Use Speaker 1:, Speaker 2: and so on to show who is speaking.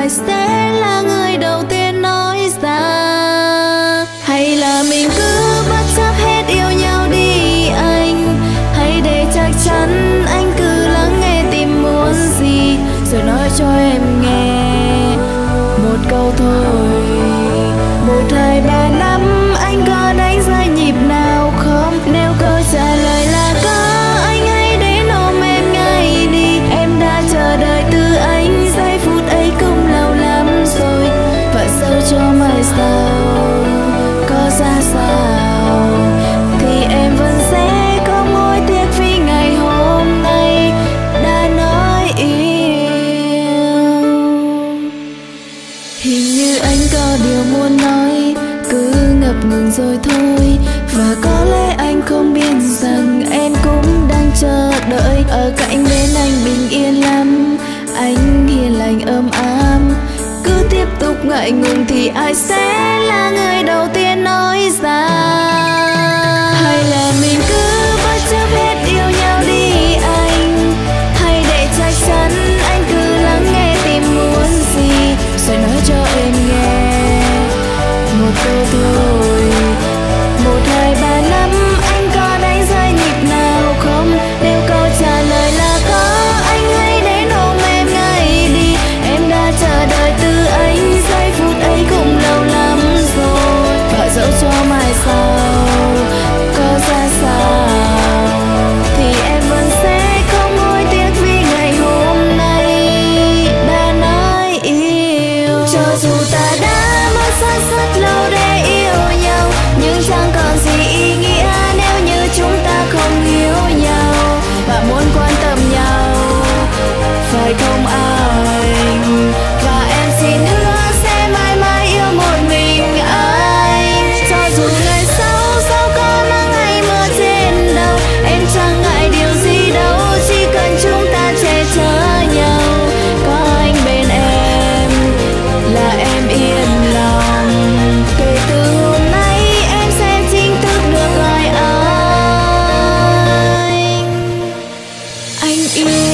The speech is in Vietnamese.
Speaker 1: ai sẽ là người đầu tiên nói ra? Hay là mình cứ bất chấp hết yêu nhau đi anh? Hãy để chắc chắn anh cứ lắng nghe tim muốn gì, rồi nói cho em nghe một câu thôi. 1, 2, 3, 5 anh có đánh rơi nhịp nào không? Nếu câu trả lời là có, anh hãy đến ôm em ngay đi. Em đã chờ đợi từ anh, giây phút ấy cũng lâu lắm rồi. Và dẫu cho mai sau có ra sao thì em vẫn sẽ không hối tiếc vì ngày hôm nay đã nói yêu. Hình như anh có điều muốn nói, cứ ngập ngừng rồi thôi. Và có lẽ anh không biết rằng em cũng đang chờ đợi ở cạnh bên anh bình yên lắm. Anh hiền lành ấm áp, cứ tiếp tục ngại ngùng thì ai sẽ là người đầu tiên nói ra? Hay là mình cứ bất chấp hết yêu nhau đi anh? Hãy để chắc chắn anh cứ lắng nghe tim muốn gì, rồi nói cho em nghe một câu thôi. 1, 2, 3, 5 anh có đánh rơi nhịp nào không? Nếu câu trả lời là có, anh hãy đến ôm em ngay đi. Em đã chờ đợi từ anh, giây phút ấy cũng lâu lắm rồi. Và dẫu cho mai sau có ra sao thì em vẫn sẽ không hối tiếc vì ngày hôm nay đã nói yêu. Cho dù ta đã mất rất lâu để yêu nhau, nhưng chẳng còn gì ý nghĩa nếu như chúng ta không hiểu nhau và muốn quan tâm nhau, phải không anh? Và em xin hứa sẽ mãi mãi yêu một mình anh. Cho dù ngày sau có nắng hay mưa trên đầu, em chẳng ngại điều gì đâu, chỉ cần chúng ta che chở nhau. Có anh bên em là em yên lòng. Kể từ hôm nay em sẽ chính thức được gọi anh yêu.